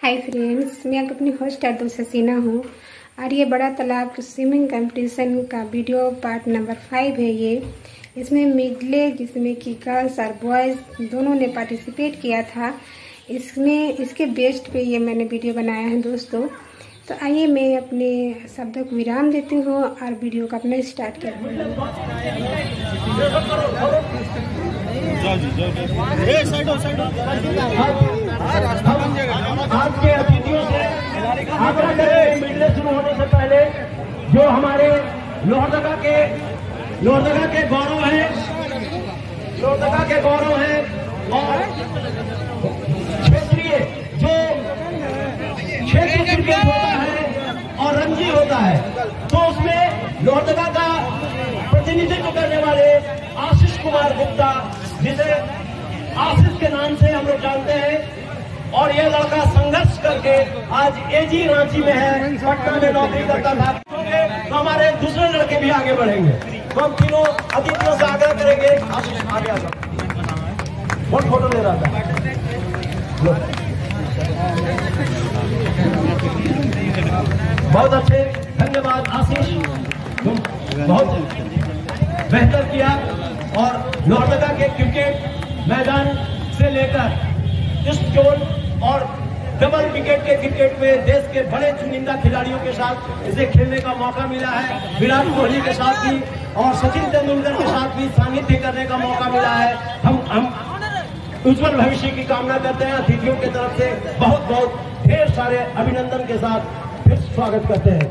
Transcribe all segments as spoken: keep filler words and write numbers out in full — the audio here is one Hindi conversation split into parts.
हाय फ्रेंड्स, मैं अपनी होस्ट अर्दुल हसीना हूँ और ये बड़ा तालाब स्विमिंग कंपटीशन का वीडियो पार्ट नंबर फाइव है। ये इसमें मिडले जिसमें कि गर्ल्स और बॉयज़ दोनों ने पार्टिसिपेट किया था। इसमें इसके बेस्ट पे ये मैंने वीडियो बनाया है दोस्तों। तो आइए मैं अपने शब्दों को विराम देती हूँ और वीडियो को अपना स्टार्ट करती हूँ। आज के अतिथियों से आग्रह करें, मिडले शुरू होने से पहले जो हमारे लोहरदगा के लोहरदगा के गौरव है लोहरदगा के गौरव है और क्षेत्रीय जो क्षेत्र क्रिकेट होता है और रणजी होता है, तो उसमें लोहरदगा का प्रतिनिधित्व करने वाले आशीष कुमार गुप्ता, जिसे आशीष के नाम से हम लोग जानते हैं, और ये लड़का संघर्ष करके आज एजी रांची में है, पटना में नौकरी करता था। तो हमारे दूसरे लड़के भी आगे बढ़ेंगे। तो हम तीनों अतिथियों से आग्रह करेंगे, आशीष आगे आ जाओ। बहुत फोटो ले रहा था। बहुत अच्छे, धन्यवाद आशीष, तुम बहुत बेहतर किया। और लोहरदगा के क्रिकेट मैदान से लेकर इस जोन और डबल विकेट के क्रिकेट में देश के बड़े चुनिंदा खिलाड़ियों के साथ इसे खेलने का मौका मिला है। विराट कोहली के साथ भी और सचिन तेंदुलकर के साथ भी सानिध्य करने का मौका मिला है। हम हम उज्जवल भविष्य की कामना करते हैं। अतिथियों की तरफ से बहुत बहुत ढेर सारे अभिनंदन के साथ फिर स्वागत करते हैं।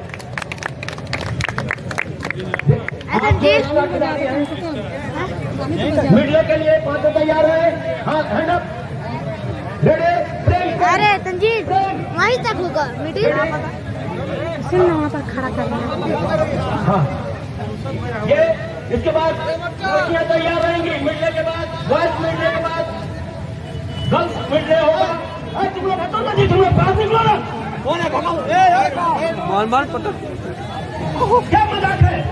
मिडले के लिए पांच तैयार है। हाँ, हैंड अप, रेडी। अरे तंजीर वहीं तक होगा, मिडिल वहाँ पर खड़ा करना। हाँ, ये इसके बाद लड़कियां तैयार रहेंगी। मिडले के बाद बॉयज, मिडले के बाद गर्ल्स मिडले होगा। अरे तुम लोग हटो ना जी, तुम लोग बाहर निकलो ना। कौन है भगाओ? मान मान पटक, क्या मजाक है?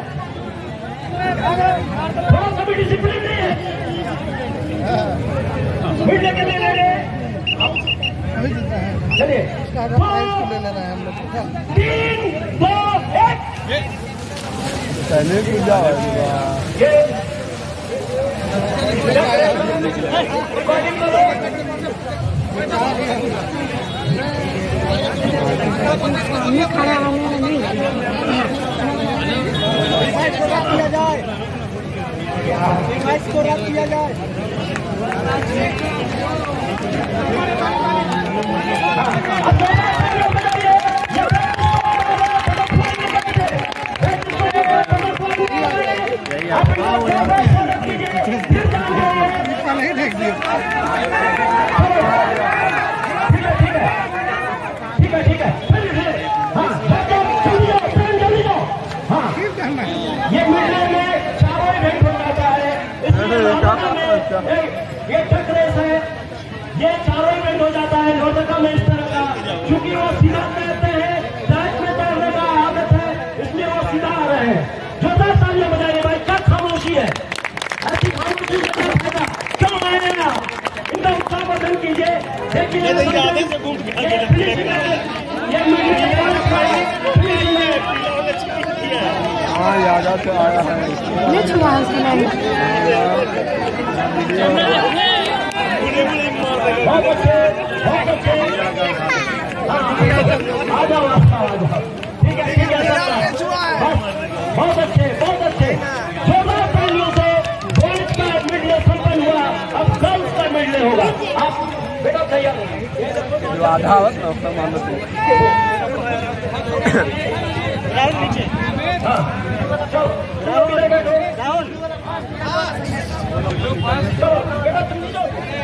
थोड़ा सा भी डिसिप्लिन नहीं है। मिडले के लिए ले रहे चलिए, तीन दो एक पहले कूद जाओ। ये खड़ा होने नहीं किया जाए, मैच को रद्द किया जाए। ठीक है, ठीक है, हाँ, जल्दी जाओ। हाँ, ये मिडले में चारों इवेंट हो जाता है। ये ट्रक रेस है, ये चारों इवेंट हो जाता है लोहरदगा में इस तरह का, क्योंकि वो सीधा तैरते हैं, ट्रैक में तैरने का आदत है, इसलिए वो सीधा आ रहे हैं। जोरदार तालियां बजाइए भाई, क्या खामोशी है? ऐसी खामोशी से क्या फायदा? क्यों मायने ना इनका उत्साह वर्धन कीजिए। देखिए ये हाँ, याद से आया है। बहुत अच्छे, बहुत अच्छे। आ जाओ, आ जाओ। ठीक है, ठीक है, बहुत अच्छे, बहुत अच्छे। जोरदार तालियों से बॉयज का मिडले संपन्न हुआ। अब गर्ल्स का मिडले होगा। आप बेटा तैयार जो आधा मान लो नीचे। हाँ, राहुल राहुल बेटा तुम नीचे।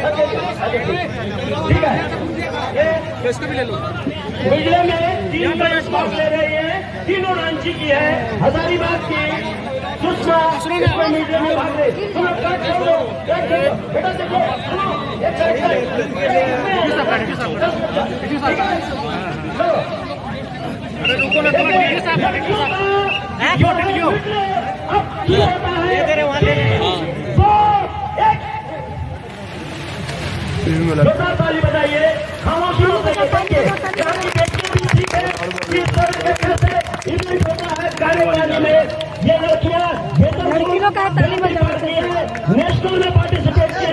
ठीक है, ये इसको भी ले लो। मिडले में तीन का स्पॉट ले रही है, तीनों रांची की है। हजारीबाग की सुषमा इसमें मिडले में भाग रही। तुम लोग क्या कर लो, बेटा देखो, अरे रुको ना, तुम वीडियो साहब वीडियो साहब क्यों वीडियो ये दे रहे वहां ले ताली बजाइए, खामोशी से नेशनल में पार्टिसिपेट किए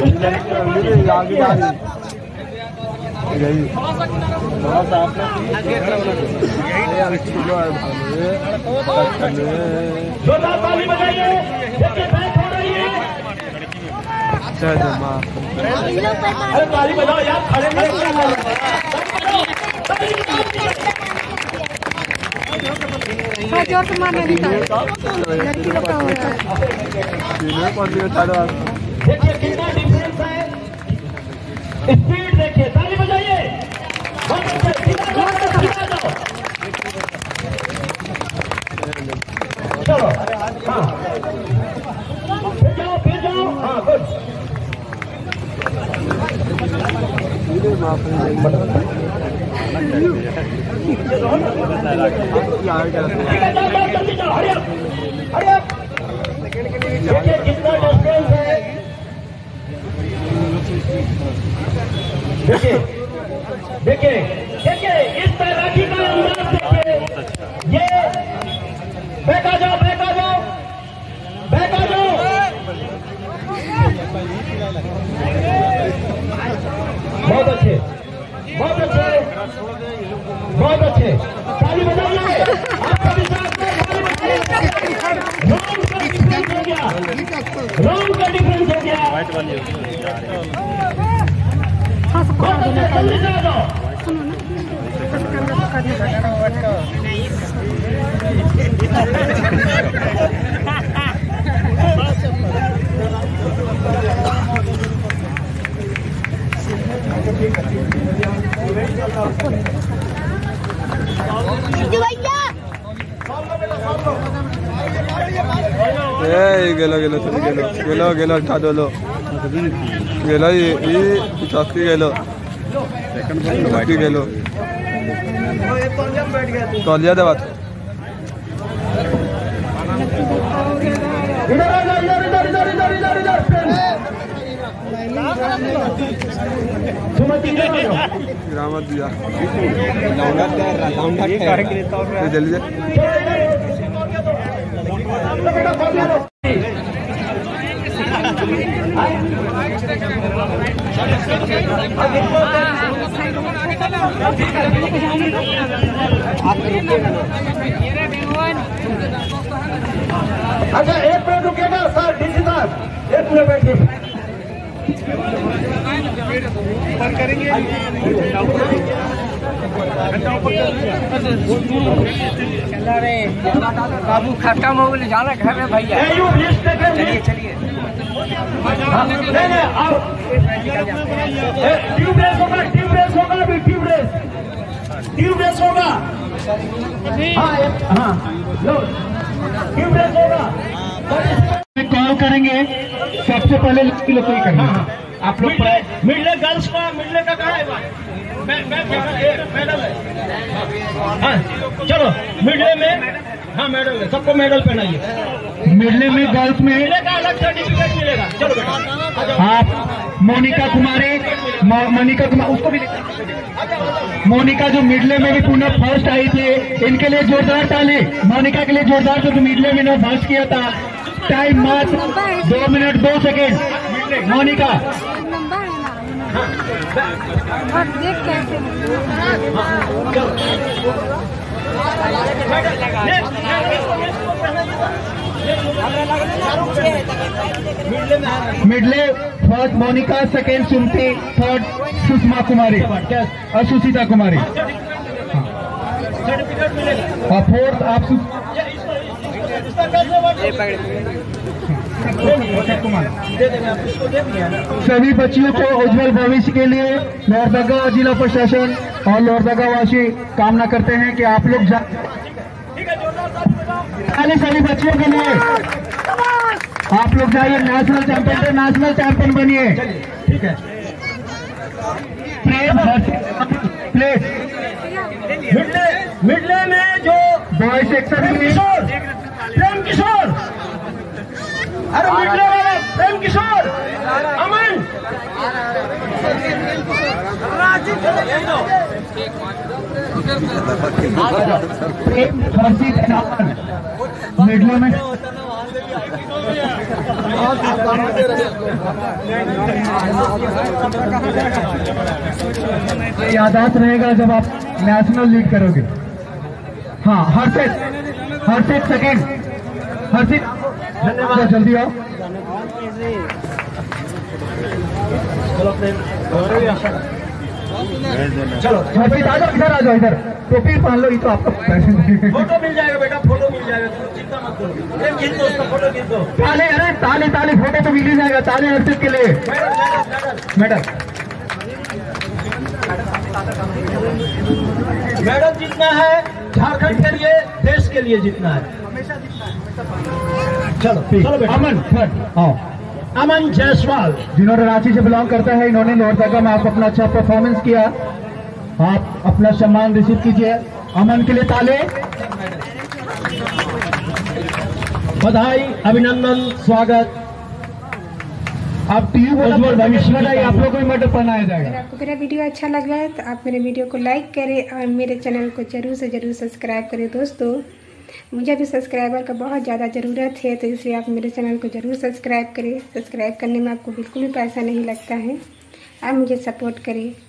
जोरदार ताली बजाइए। देखिए बैक हो रही है। अरे ताली बजाओ यार, खड़े खड़े जोर से मारने नहीं था लड़की लोग का होता है। देखिए कितना डिफरेंस है, स्पीड देखिए। ताली बजाइए। चलो हाँ फिर जाओ फिर जाओ। हाँ गुड। देखिए कितना डिस्टेंस है। देखिए देखिए देखिए इस तैराकी का अंदाज देखिए। ये बैक आ जाओ, बैक आ जाओ, बैक आ जाओ। बहुत अच्छे, बहुत अच्छे, बहुत अच्छे। ताली बजाइए। आपका भी साथ में ताली बजाइए। राउंड का डिफरेंस हो गया, राउंड का डिफरेंस हो गया। बहुत अच्छे, जल्दी से आ जाओ। गेलो गेलो गेलो गेलो गेलो उठा दो लो गेलो ये ये चौकी गेलो चौकी गेलो तौलिया दे बात इधर आ जाओ, इधर इधर इधर इधर इधर इधर सुमति इधर आ जाओ। गिरामत दिया जल्दी से अच्छा एक मिनट रुकेगा सर, डीसी साहब एक मिनट बैठिए। बाबू खत्म हो गए, जाना घर में भैया। चलिए चलिए नहीं नहीं आओ। ट्यूब रेस होगा, ट्यूब रेस होगा, अभी ट्यूब रेस ट्यूब रेस होगा। हाँ हाँ लो ट्यूब रेस होगा। कॉल करेंगे सबसे पहले लड़की लोग को ही करना। आप लोग मिडले गर्ल्स का मिडले का कहा है मेडल है। हाँ चलो मिडले में, हाँ मेडल है, सबको मेडल पहनाइए। मिडले में गर्ल्स में मिडले का अलग सर्टिफिकेट मिलेगा। चलो आप मोनिका कुमारी, मोनिका कुमार उसको भी मोनिका जो मिडले में भी पुनः फर्स्ट आई थी, इनके लिए जोरदार ताली। मोनिका के लिए जोरदार, जो मिडले में ने फर्स्ट किया था। टाइम मात्र दो मिनट दो सेकेंड। मोनिका देख कैसे medley first Monika, second Sumati, third Sushma Kumari और सुशीता कुमारी और फोर्थ आप सभी बच्चियों को उज्जवल भविष्य के लिए लोहरदगा जिला प्रशासन और लोहरदगा वासी कामना करते हैं कि आप लोग जा सभी बच्चियों के लिए आप लोग जाइए, नेशनल चैंपियन नेशनल चैंपियन बनिए। ठीक है प्लेस मिडले मिडले में जो बॉय सेक्शन में प्रेम किशोर, अरे मिडले वाला प्रेम किशोर, अमन मिडले में यादाश्त रहेगा जब आप नेशनल लीड करोगे। हाँ, हर्षित हर्षित सेकेंड हर्षित धन्यवाद, जल्दी आओ। चलो हर्षित आ जाओ, इधर आ जाओ, इधर टोपी पहन लो, ये तो आपका फोटो मिल जाएगा बेटा, फोटो मिल जाएगा, तुम चिंता मत करो। एक खींच दो उसका फोटो, खींच दो। ताले, अरे ताले ताले, फोटो तो मिल ही जाएगा। ताले हर्षित के लिए। मैडम मैडम जीतना है झारखंड के लिए, देश के लिए जीतना है। चलो चलो बेटा। अमन थर्ड आओ। अमन जायसवाल, जिन्होंने रांची से बिलोंग करता है, इन्होंने लोहरदगा में आपको अपना अच्छा परफॉर्मेंस किया, आप अपना सम्मान रिसीव कीजिए। अमन के लिए ताले। बधाई, अभिनंदन, स्वागत। आप टीयू बोला भविष्य में आप लोग को भी मर्डर बनाया जाएगा। अगर आपको मेरा वीडियो अच्छा लग रहा है तो आप मेरे वीडियो को लाइक करें और मेरे चैनल को जरूर से जरूर सब्सक्राइब करें। दोस्तों, मुझे भी सब्सक्राइबर का बहुत ज़्यादा ज़रूरत है, तो इसलिए आप मेरे चैनल को ज़रूर सब्सक्राइब करें। सब्सक्राइब करने में आपको बिल्कुल भी पैसा नहीं लगता है। आप मुझे सपोर्ट करें।